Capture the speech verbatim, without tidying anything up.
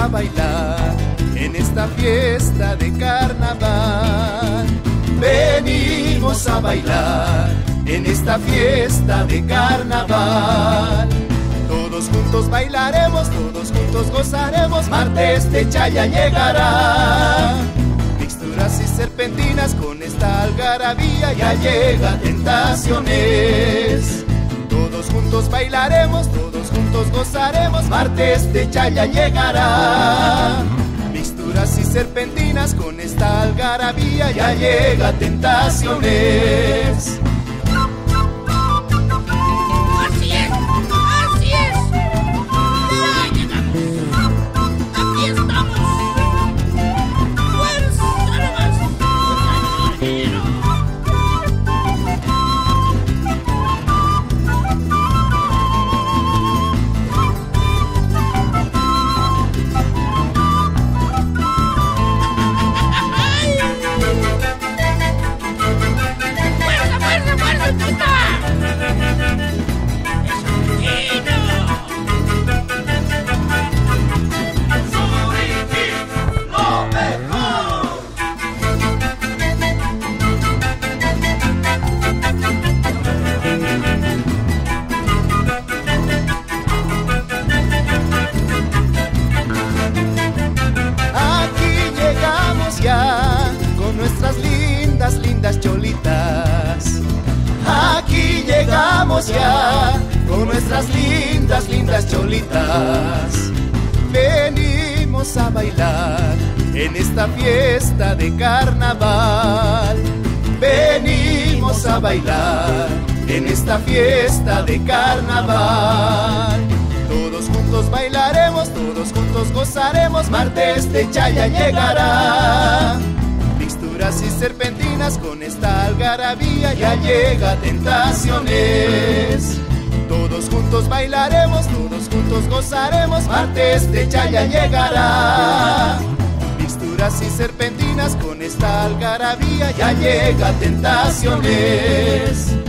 a bailar en esta fiesta de carnaval. Venimos a bailar en esta fiesta de carnaval. Todos juntos bailaremos, todos juntos gozaremos, martes de chaya llegará. Mixturas y serpentinas con esta algarabía, ya llega Tentaciones. Todos juntos bailaremos, todos juntos gozaremos, martes de chaya llegará. Mixturas y serpentinas con esta algarabía, ya llega Tentaciones. Así es, así es. Ya llegamos. Aquí estamos. Fuerza nomás. Fuerza, lindas cholitas. Aquí llegamos ya con nuestras lindas, lindas cholitas. Venimos a bailar en esta fiesta de carnaval. Venimos a bailar en esta fiesta de carnaval. Todos juntos bailaremos, todos juntos gozaremos, martes de chaya llegará. Mixturas y serpentinas con esta algarabía, ya llega Tentaciones. Todos juntos bailaremos, todos juntos gozaremos, martes de chaya llegará. Mixturas y serpentinas con esta algarabía, ya llega Tentaciones.